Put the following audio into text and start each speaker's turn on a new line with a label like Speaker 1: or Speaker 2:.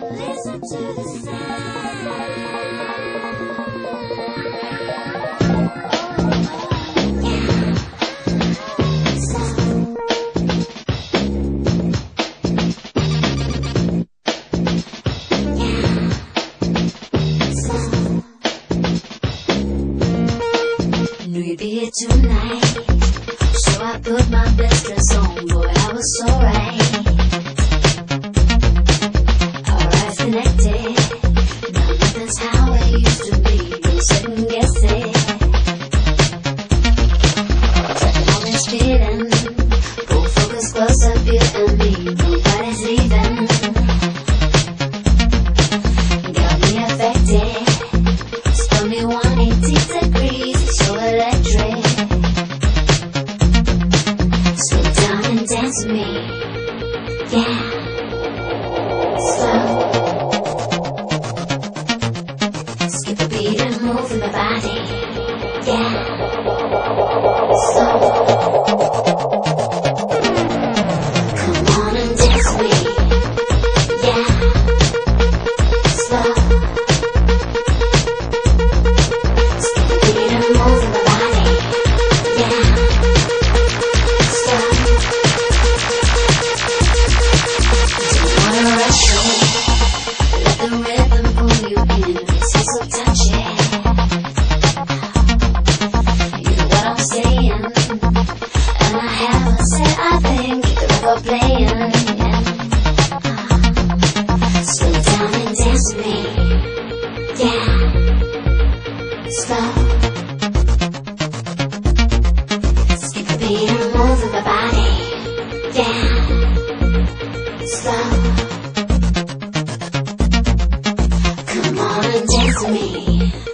Speaker 1: Listen to the sound.
Speaker 2: Knew you'd be here tonight, so I put my best dress on. Boy, I was so right. Our eyes connected. Now nothing's how it used to be. No second guessing. All is fitting. Pull focus closer, you and me. Nobody's leaving. Got me affected. Spun me 180 degrees. So electric. Slow down and dance with me. Yeah. Slow. Skip a beat and move in my body. Yeah. Slow. Come on and dance with me. Yeah. Slow. Skip a beat and move in my body. Yeah. Slow. Don't wanna rush me. Let the rhythm pull you in. It's so touchy. You know what I'm saying? And I haven't said I think you're ever playing. Slow down and dance with me. Yeah. Slow. Skip a beat and move in my body. Yeah. Slow. Come on and dance with me.